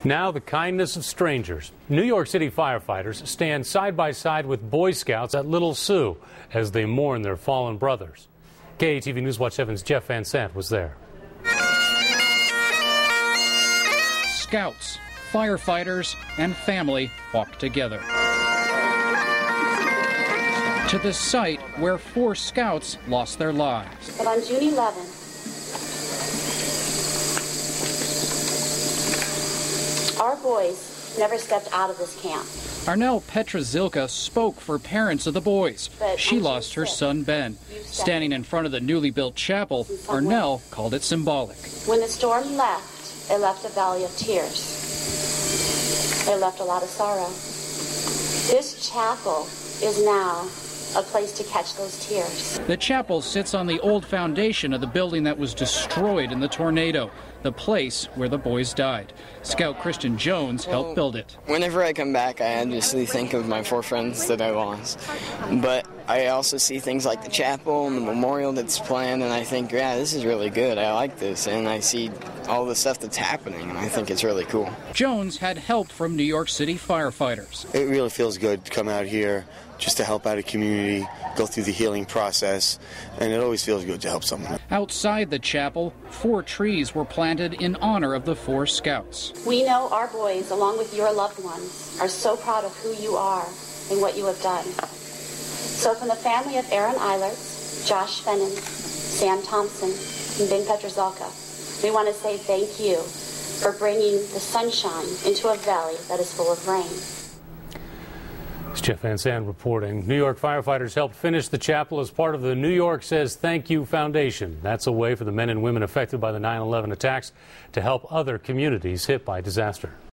Now the kindness of strangers. New York City firefighters stand side by side with Boy Scouts at Little Sioux as they mourn their fallen brothers. KETV News Watch 7's Jeff Van Sant was there. Scouts, firefighters, and family walk together to the site where 4 scouts lost their lives. But on June 11th, our boys never stepped out of this camp. Arnell Petrazilka spoke for parents of the boys. She lost her son Ben. Standing in front of the newly built chapel, Arnell called it symbolic. When the storm left, it left a valley of tears. It left a lot of sorrow. This chapel is now a place to catch those tears. The chapel sits on the old foundation of the building that was destroyed in the tornado, the place where the boys died. Scout Christian Jones helped build it. Whenever I come back, I obviously think of my 4 friends that I lost. But I also see things like the chapel and the memorial that's planned, and I think, yeah, this is really good. I like this, and I see all the stuff that's happening, and I think it's really cool. Jones had help from New York City firefighters. It really feels good to come out here just to help out a community, go through the healing process, and it always feels good to help someone. Outside the chapel, 4 trees were planted in honor of the 4 scouts. We know our boys, along with your loved ones, are so proud of who you are and what you have done. So from the family of Aaron Eilerts, Josh Fennon, Sam Thompson, and Ben Petrazilka, we want to say thank you for bringing the sunshine into a valley that is full of rain. It's Jeff Van Sant reporting. New York firefighters helped finish the chapel as part of the New York Says Thank You Foundation. That's a way for the men and women affected by the 9/11 attacks to help other communities hit by disaster.